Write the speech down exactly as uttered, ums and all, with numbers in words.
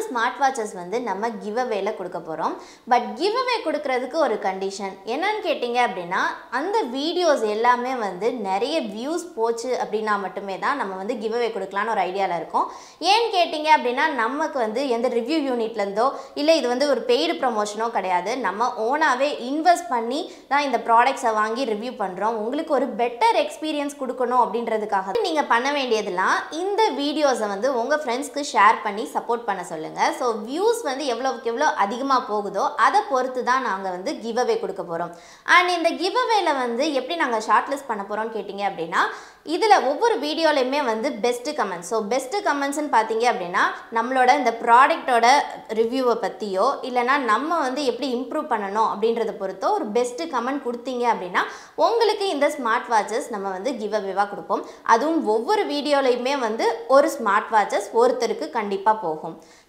Smart watches வந்து நம்ம give அவேல கொடுக்க போகிறோம். பட் கிவ் அவே கொடுக்கறதுக்கு ஒரு கண்டிஷன் என்னன்னு கேட்டிங்க அப்படின்னா, அந்த வீடியோஸ் எல்லாமே வந்து நிறைய வியூஸ் போச்சு அப்படின்னா மட்டுமே தான் நம்ம வந்து கிவ் அவே கொடுக்கலான்னு ஒரு ஐடியாவில் இருக்கோம். ஏன்னு கேட்டிங்க அப்படின்னா, நமக்கு வந்து எந்த ரிவ்யூ யூனிட்லேருந்தோ இல்லை இது வந்து ஒரு பெய்டு ப்ரமோஷனோ கிடையாது. நம்ம ஓனாகவே இன்வெஸ்ட் பண்ணி தான் இந்த ப்ராடக்ட்ஸை வாங்கி ரிவ்யூ பண்ணுறோம். உங்களுக்கு ஒரு பெட்டர் எக்ஸ்பீரியன்ஸ் கொடுக்கணும் அப்படின்றதுக்காக நீங்கள் பண்ண வேண்டியதெல்லாம் இந்த வீடியோஸை வந்து உங்கள் ஃப்ரெண்ட்ஸ்க்கு ஷேர் பண்ணி சப்போர்ட் பண்ண சொல்லுங்கள். ஸோ வியூஸ் வந்து எவ்வளோக்கு எவ்வளோ அதிகமாக போகுதோ அதை பொறுத்து தான் நாங்கள் வந்து கிவ் அவே கொடுக்க போகிறோம். அண்ட் இந்த கிவ் அவேல வந்து எப்படி நாங்கள் ஷார்ட் லிஸ்ட் பண்ண போகிறோம்னு கேட்டிங்க அப்படின்னா, இதில் ஒவ்வொரு வீடியோலையுமே வந்து பெஸ்ட்டு கமெண்ட்ஸ். ஸோ பெஸ்ட்டு கமெண்ட்ஸ்ன்னு பார்த்தீங்க அப்படின்னா, நம்மளோட இந்த ப்ராடக்டோட ரிவ்யூவை பற்றியோ இல்லைனா நம்ம வந்து எப்படி இம்ப்ரூவ் பண்ணணும் அப்படின்றத பொறுத்தோ ஒரு பெஸ்ட்டு கமெண்ட் கொடுத்தீங்க அப்படின்னா உங்களுக்கு இந்த ஸ்மார்ட் வாட்சஸ் நம்ம வந்து கிவ் அவேவாக கொடுப்போம். அதுவும் ஒவ்வொரு வீடியோலையுமே வந்து ஒரு ஸ்மார்ட் வாட்சஸ் ஒருத்தருக்கு கண்டிப்பாக போகும்.